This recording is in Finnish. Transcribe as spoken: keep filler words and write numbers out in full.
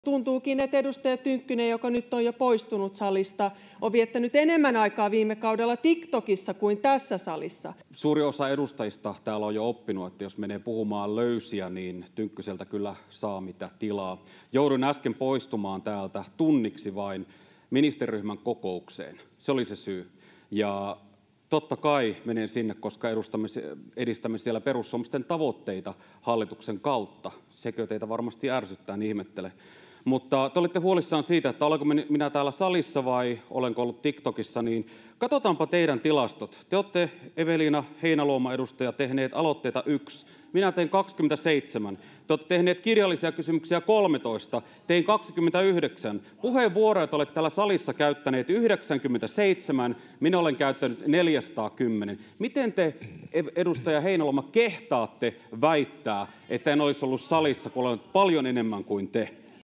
Tuntuukin, että edustaja Tynkkynen, joka nyt on jo poistunut salista, on viettänyt enemmän aikaa viime kaudella TikTokissa kuin tässä salissa. Suuri osa edustajista täällä on jo oppinut, että jos menee puhumaan löysiä, niin Tynkkyseltä kyllä saa mitä tilaa. Jouduin äsken poistumaan täältä tunniksi vain ministeriryhmän kokoukseen. Se oli se syy. Ja totta kai menen sinne, koska edustamme, edistämme siellä perussuomalaisten tavoitteita hallituksen kautta. Sekö teitä varmasti ärsyttää, niin ihmettele. Mutta te olitte huolissaan siitä, että olenko minä täällä salissa vai olenko ollut TikTokissa, niin katsotaanpa teidän tilastot. Te olette, Eveliina Heinäluoma edustaja, tehneet aloitteita yksi. Minä tein kaksikymmentäseitsemän. Te olette tehneet kirjallisia kysymyksiä kolmetoista. Tein kaksikymmentäyhdeksän. Puheenvuoroja te olette täällä salissa käyttäneet yhdeksänkymmentäseitsemän. Minä olen käyttänyt neljäsataakymmenen. Miten te, edustaja Heinäluoma, kehtaatte väittää, että en olisi ollut salissa, kun olen paljon enemmän kuin te?